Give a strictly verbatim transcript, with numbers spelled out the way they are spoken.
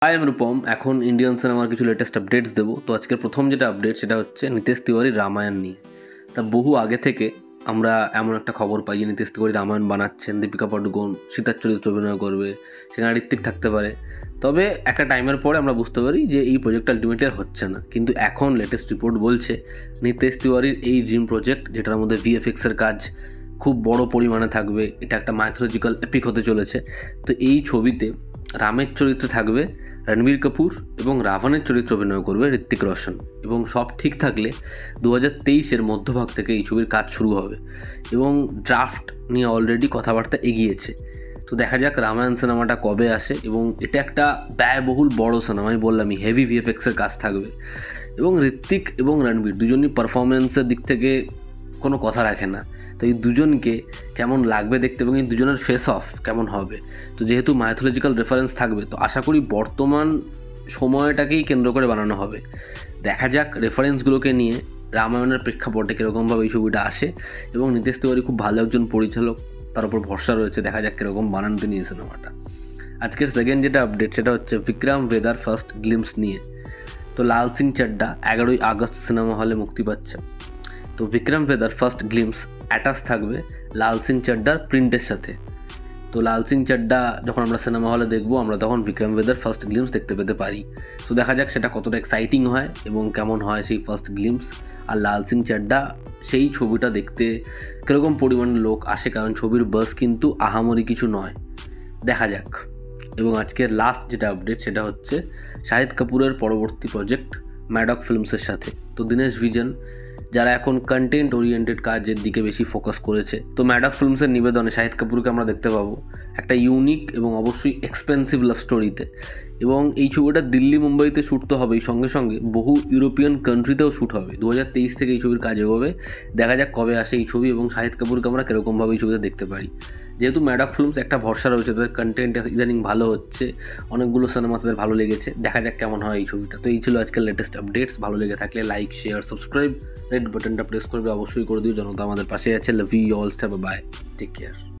High আমি রূপম। এখন Indian সিনেমার কিছু লেটেস্ট আপডেটস দেবো। তো আজকের প্রথম যেটা আপডেট সেটা হচ্ছে নিতেশ তিওয়ারির রামায়ণ নিয়ে। তা বহু আগে থেকে আমরা এমন একটা খবর পাই যে নিতেশ তিওয়ারি রামায়ণ বানাচ্ছেন, দীপিকা পাডুকোন সীতার চরিত্রে অভিনয় করবে, সেখানে ঋত্বিক থাকতে পারে। তবে একটা টাইমের পরে আমরা বুঝতে পারি যে এই প্রজেক্ট আলটিমেটলি আর হচ্ছে না। কিন্তু এখন লেটেস্ট রিপোর্ট বলছে নিতেশ তিওয়ারির এই ড্রিম প্রজেক্ট, যেটার মধ্যে ভিএফএক্সের কাজ খুব বড় পরিমাণে থাকবে, এটা একটা মাইথোলজিক্যাল এপিক হতে চলেছে। তো এই ছবিতে রামের চরিত্রে থাকবে রণবীর কাপুর এবং রাবণের চরিত্রে অভিনয় করবে ঋত্বিক রোশন। এবং সব ঠিক থাকলে দু হাজার তেইশের মধ্যভাগ থেকে এই ছবির কাজ শুরু হবে এবং ড্রাফট নিয়ে অলরেডি কথাবার্তা এগিয়েছে। তো দেখা যাক রামায়ণ সিনেমাটা কবে আসে। এবং এটা একটা ব্যয়বহুল বড় সিনেমা, আমি বললামই হেভি ভিএফএক্সের কাজ থাকবে এবং ঋত্বিক এবং রণবীর দুজনই পারফরমেন্সের দিক থেকে কোনো কথা রাখে না। তো এই দুজনকে কেমন লাগবে দেখতে এবং এই দুজনের ফেস অফ কেমন হবে। তো যেহেতু মাইথোলজিক্যাল রেফারেন্স থাকবে, তো আশা করি বর্তমান সময়টাকেই কেন্দ্র করে বানানো হবে। দেখা যাক রেফারেন্সগুলোকে নিয়ে রামায়ণের প্রেক্ষাপটে কীরকমভাবে এই ছবিটা আসে। এবং নিতেশ তিওয়ারি খুব ভালো একজন পরিচালক, তার উপর ভরসা রয়েছে। দেখা যাক কীরকম বানানোতে নিয়ে সিনেমাটা। আজকের সেকেন্ড যেটা আপডেট সেটা হচ্ছে বিক্রম ভেদার ফার্স্ট গ্লিমস নিয়ে। তো লাল সিং চাড্ডা এগারোই আগস্ট সিনেমা হলে মুক্তি পাচ্ছে। তো বিক্রম ভেদার ফার্স্ট গ্লিমস অ্যাটাচ থাকবে লাল সিং চাড্ডার প্রিন্টের সাথে। তো লাল সিং চাড্ডা যখন আমরা সিনেমা হলে দেখবো, আমরা তখন বিক্রম ভেদার ফার্স্ট গ্লিমস দেখতে পেতে পারি। তো দেখা যাক সেটা কতটা এক্সাইটিং হয় এবং কেমন হয় সেই ফার্স্ট গ্লিমস। আর লাল সিং চাড্ডা সেই ছবিটা দেখতে কীরকম পরিমাণে লোক আসে, কারণ ছবির বাস কিন্তু আহামরি কিছু নয়। দেখা যাক। এবং আজকের লাস্ট যেটা আপডেট সেটা হচ্ছে শাহিদ কাপুরের পরবর্তী প্রজেক্ট ম্যাডক ফিল্মসের সাথে। তো দীনেশ ভিজন যারা এখন কন্টেন্ট ওরিয়েন্টেড কাজের দিকে বেশি ফোকাস করেছে, তো ম্যাডক ফিল্মসের নিবেদনে শাহিদ কাপুরকে আমরা দেখতে পাবো একটা ইউনিক এবং অবশ্যই এক্সপেন্সিভ লাভ স্টোরিতে। এবং এই ছবিটা দিল্লি মুম্বাইতে শ্যুট তো হবেই, সঙ্গে সঙ্গে বহু ইউরোপিয়ান কান্ট্রিতেও শ্যুট হবে। দু হাজার তেইশ থেকে এই ছবির কাজ এগোবে। দেখা যাক কবে আসে এই ছবি এবং শাহিদ কাপুরকে আমরা কীরকমভাবে এই ছবিতে দেখতে পারি। যেহেতু ম্যাডক ফিল্মস একটা ভরসা রয়েছে, তাদের কন্টেন্ট ইদানিং ভালো হচ্ছে, অনেকগুলো সিনেমা তাদের ভালো লেগেছে। দেখা যাক কেমন হয় এই ছবিটা। তো এই ছিল আজকের লেটেস্ট আপডেটস। ভালো লেগে থাকলে লাইক, শেয়ার, সাবস্ক্রাইব, রেড বাটনটা প্রেস করবে অবশ্যই করে দিও। জনতা আমাদের পাশে আছে। Love you all, bye, take care.